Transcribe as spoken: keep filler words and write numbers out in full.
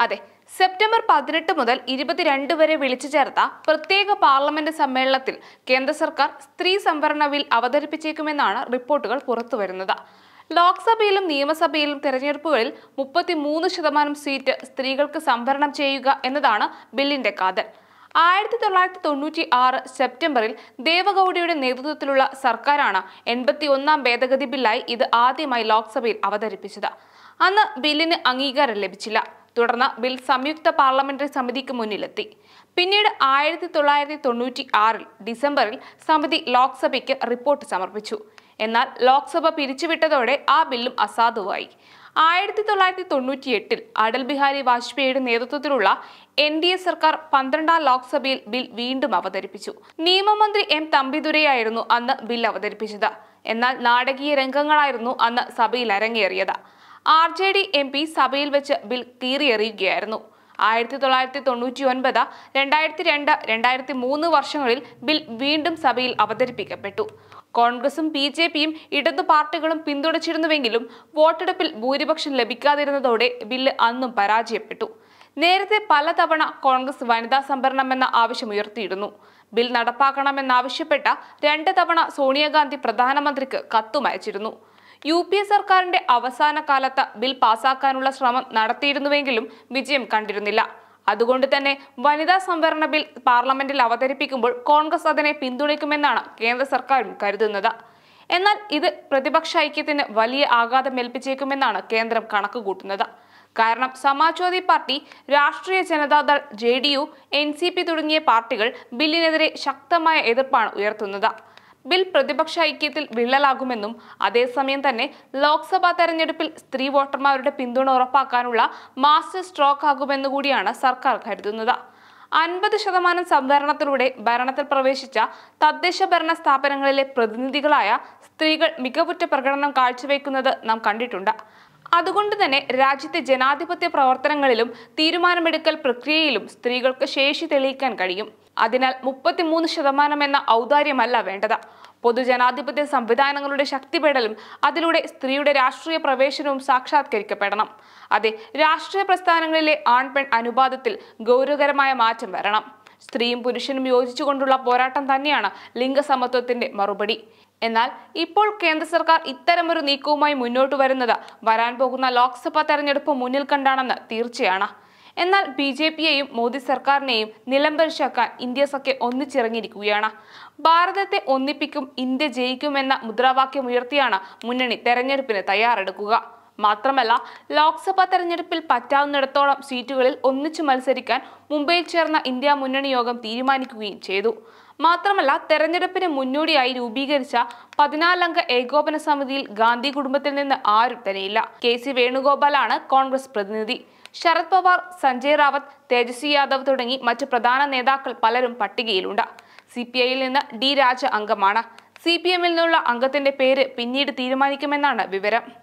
അതെ, സെപ്റ്റംബർ പതിനെട്ട് മുതൽ ഇരുപത്തിരണ്ട് വരെ വിളിച്ചു ചേർത്ത പ്രത്യേക പാർലമെന്റ് സമ്മേളനത്തിൽ കേന്ദ്ര സർക്കാർ സ്ത്രീ സംവരണ ബിൽ അവതരിപ്പിച്ചേക്കുമെന്നാണ് റിപ്പോർട്ടുകൾ പുറത്തുവരുന്നത്. ലോക്സഭയിലും നിയമസഭയിലും തെരഞ്ഞെടുപ്പുകളിൽ മുപ്പത്തിമൂന്ന് ശതമാനം സീറ്റ് സ്ത്രീകൾക്ക് സംവരണം ചെയ്യുക എന്നതാണ് ബില്ലിന്റെ കാതൽ. ആയിരത്തി തൊള്ളായിരത്തി തൊണ്ണൂറ്റി ആറ് സെപ്റ്റംബറിൽ ദേവഗൌഡയുടെ നേതൃത്വത്തിലുള്ള സർക്കാരാണ് എൺപത്തി ഒന്നാം ഭേദഗതി ബില്ലായി ഇത് ആദ്യമായി ലോക്സഭയിൽ അവതരിപ്പിച്ചത്. അന്ന് ബില്ലിന് അംഗീകാരം ലഭിച്ചില്ല. തുടർന്ന് ബിൽ സംയുക്ത പാർലമെന്ററി സമിതിക്ക് മുന്നിലെത്തി. പിന്നീട് ആയിരത്തി തൊള്ളായിരത്തി തൊണ്ണൂറ്റി ആറിൽ ഡിസംബറിൽ സമിതി ലോക്സഭയ്ക്ക് റിപ്പോർട്ട് സമർപ്പിച്ചു. എന്നാൽ ലോക്സഭ പിരിച്ചുവിട്ടതോടെ ആ ബില്ലും അസാധുവായി. ആയിരത്തി തൊള്ളായിരത്തി തൊണ്ണൂറ്റി എട്ടിൽ അടൽ ബിഹാരി വാജ്പേയിയുടെ നേതൃത്വത്തിലുള്ള എൻ ഡി എ സർക്കാർ പന്ത്രണ്ടാം ലോക്സഭയിൽ ബിൽ വീണ്ടും അവതരിപ്പിച്ചു. നിയമമന്ത്രി എം തമ്പിദുരൈയായിരുന്നു അന്ന് ബിൽ അവതരിപ്പിച്ചത്. എന്നാൽ നാടകീയ രംഗങ്ങളായിരുന്നു അന്ന് സഭയിൽ അരങ്ങേറിയത്. R J D M P സഭയിൽ വെച്ച് ബിൽ കീറിയെറിയുകയായിരുന്നു. ആയിരത്തി തൊള്ളായിരത്തി തൊണ്ണൂറ്റി ഒൻപത് രണ്ടായിരത്തി രണ്ട് രണ്ടായിരത്തി മൂന്ന് വർഷങ്ങളിൽ ബിൽ വീണ്ടും സഭയിൽ അവതരിപ്പിക്കപ്പെട്ടു. കോൺഗ്രസും ബി ജെ പിയും ഇടതു പാർട്ടികളും പിന്തുണച്ചിരുന്നുവെങ്കിലും വോട്ടെടുപ്പിൽ ഭൂരിപക്ഷം ലഭിക്കാതിരുന്നതോടെ ബില്ല് അന്നും പരാജയപ്പെട്ടു. നേരത്തെ പലതവണ കോൺഗ്രസ് വനിതാ സംവരണമെന്ന ആവശ്യമുയർത്തിയിരുന്നു. ബിൽ നടപ്പാക്കണമെന്നാവശ്യപ്പെട്ട രണ്ട് തവണ സോണിയാഗാന്ധി പ്രധാനമന്ത്രിക്ക് കത്തുമയച്ചിരുന്നു. യു പി എ സർക്കാരിന്റെ അവസാന കാലത്ത് ബിൽ പാസാക്കാനുള്ള ശ്രമം നടത്തിയിരുന്നുവെങ്കിലും വിജയം കണ്ടിരുന്നില്ല. അതുകൊണ്ട് തന്നെ വനിതാ സംവരണ ബിൽ പാർലമെന്റിൽ അവതരിപ്പിക്കുമ്പോൾ കോൺഗ്രസ് അതിനെ പിന്തുണയ്ക്കുമെന്നാണ് കേന്ദ്ര സർക്കാരും കരുതുന്നത്. എന്നാൽ ഇത് പ്രതിപക്ഷ ഐക്യത്തിന് വലിയ ആഘാതം ഏൽപ്പിച്ചേക്കുമെന്നാണ് കേന്ദ്രം കണക്കുകൂട്ടുന്നത്. കാരണം Samajwadi party, Rashtriya Janata Dal, J D U, N C P തുടങ്ങിയ പാർട്ടികൾ ബില്ലിനെതിരെ ശക്തമായ എതിർപ്പാണ് ഉയർത്തുന്നത്. ബിൽ പ്രതിപക്ഷ ഐക്യത്തിൽ വിള്ളലാകുമെന്നും അതേസമയം തന്നെ ലോക്സഭാ തെരഞ്ഞെടുപ്പിൽ സ്ത്രീ വോട്ടർമാരുടെ പിന്തുണ ഉറപ്പാക്കാനുള്ള മാസ്റ്റർ സ്ട്രോക്ക് ആകുമെന്നുകൂടിയാണ് സർക്കാർ കരുതുന്നത്. അൻപത് ശതമാനം സംവരണത്തിലൂടെ ഭരണത്തിൽ പ്രവേശിച്ച തദ്ദേശ ഭരണ സ്ഥാപനങ്ങളിലെ പ്രതിനിധികളായ സ്ത്രീകൾ മികവുറ്റ പ്രകടനം കാഴ്ചവെക്കുന്നത് നാം കണ്ടിട്ടുണ്ട്. അതുകൊണ്ട് തന്നെ രാജ്യത്തെ ജനാധിപത്യ പ്രവർത്തനങ്ങളിലും തീരുമാനമെടുക്കൽ പ്രക്രിയയിലും സ്ത്രീകൾക്ക് ശേഷി തെളിയിക്കാൻ കഴിയും. അതിനാൽ മുപ്പത്തിമൂന്ന് ശതമാനം എന്ന ഔദാര്യമല്ല വേണ്ടത്. പൊതുജനാധിപത്യ സംവിധാനങ്ങളുടെ ശക്തിപ്പെടലും അതിലൂടെ സ്ത്രീയുടെ രാഷ്ട്രീയ പ്രവേശനവും സാക്ഷാത്കരിക്കപ്പെടണം. അതെ, രാഷ്ട്രീയ പ്രസ്ഥാനങ്ങളിലെ ആൺ പെൺ അനുപാതത്തിൽ ഗൗരവകരമായ മാറ്റം വരണം. സ്ത്രീയും പുരുഷനും യോജിച്ചുകൊണ്ടുള്ള പോരാട്ടം തന്നെയാണ് ലിംഗസമത്വത്തിന്റെ മറുപടി. എന്നാൽ ഇപ്പോൾ കേന്ദ്ര സർക്കാർ ഇത്തരമൊരു നീക്കവുമായി മുന്നോട്ട് വരുന്നത് വരാൻ പോകുന്ന ലോക്സഭാ തെരഞ്ഞെടുപ്പ് മുന്നിൽ കണ്ടാണെന്ന് തീർച്ചയാണ്. എന്നാൽ ബി ജെ പിയെയും മോദി സർക്കാരിനെയും നിലംപരിശാക്കാൻ ഇന്ത്യ സഖ്യം ഒന്നിച്ചിറങ്ങിയിരിക്കുകയാണ്. ഭാരതത്തെ ഒന്നിപ്പിക്കും, ഇന്ത്യ ജയിക്കുമെന്ന മുദ്രാവാക്യം ഉയർത്തിയാണ് മുന്നണി തെരഞ്ഞെടുപ്പിന് തയ്യാറെടുക്കുക. മാത്രമല്ല, ലോക്സഭാ തെരഞ്ഞെടുപ്പിൽ പറ്റാവുന്നിടത്തോളം സീറ്റുകളിൽ ഒന്നിച്ചു മത്സരിക്കാൻ മുംബൈയിൽ ചേർന്ന ഇന്ത്യ മുന്നണി യോഗം തീരുമാനിക്കുകയും ചെയ്തു. മാത്രമല്ല, തെരഞ്ഞെടുപ്പിന് മുന്നോടിയായി രൂപീകരിച്ച പതിനാലംഗ ഏകോപന സമിതിയിൽ ഗാന്ധി കുടുംബത്തിൽ നിന്ന് ആരും തന്നെയില്ല. കെ സി വേണുഗോപാലാണ് കോൺഗ്രസ് പ്രതിനിധി. ശരത് പവാർ, സഞ്ജയ് റാവത്ത്, തേജസ്വി യാദവ് തുടങ്ങി മറ്റ് പ്രധാന നേതാക്കൾ പലരും പട്ടികയിലുണ്ട്. സി പി ഐയിൽ നിന്ന് ഡി രാജ അംഗമാണ്. സി പി എമ്മിൽ നിന്നുള്ള അംഗത്തിന്റെ പേര് പിന്നീട് തീരുമാനിക്കുമെന്നാണ് വിവരം.